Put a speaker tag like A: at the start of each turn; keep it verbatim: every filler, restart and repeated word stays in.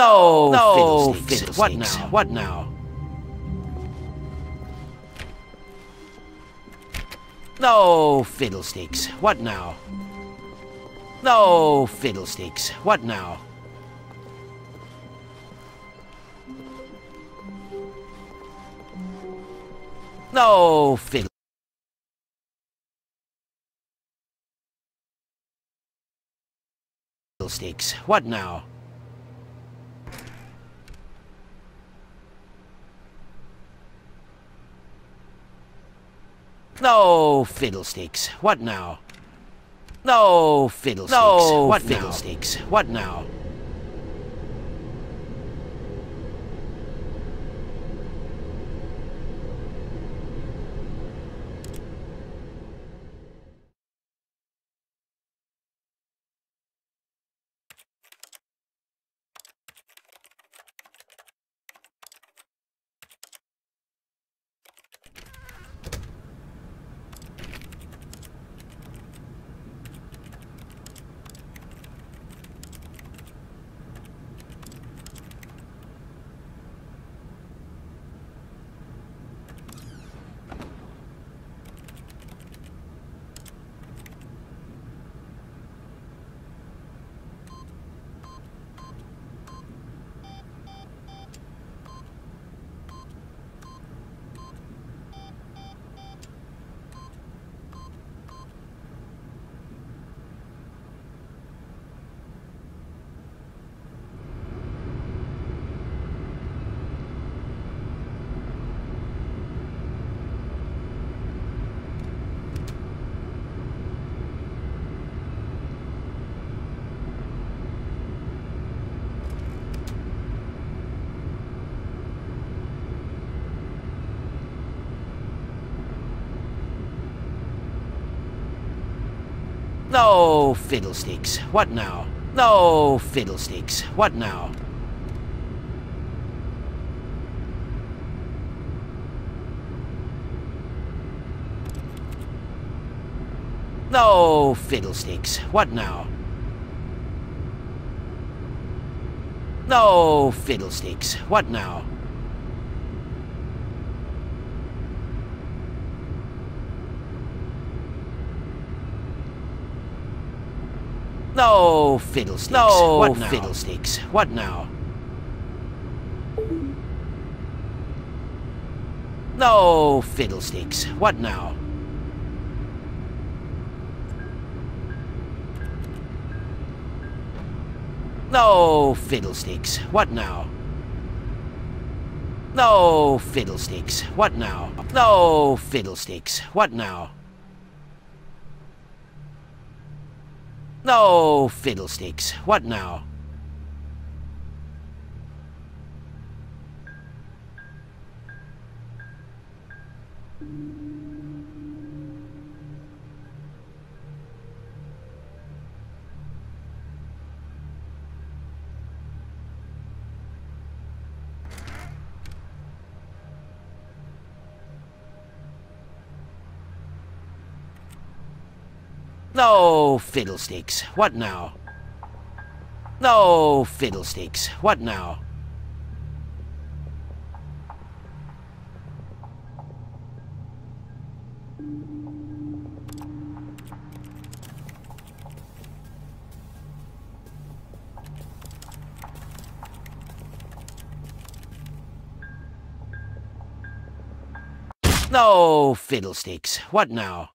A: No,
B: No,
A: fiddlesticks.
B: fiddlesticks.
A: What now? What now? No, fiddlesticks. What now? No, fiddlesticks. What now? No, fiddlesticks. Fiddlesticks. What now? No, fiddlesticks. What now? No, fiddlesticks.
B: No,
A: what
B: fiddlesticks.
A: Now? What now? No, fiddlesticks. What now? No, fiddlesticks. What now? No, fiddlesticks. What now? No, fiddlesticks. What now? No, fiddlesticks.
B: No,
A: what
B: now?
A: Fiddlesticks. What now? No, fiddlesticks. What now? No, fiddlesticks. What now? No, fiddlesticks. What now? No, fiddlesticks. What now? No, fiddlesticks. What now? No, fiddlesticks. What now? No, fiddlesticks. What now? No, fiddlesticks. What now?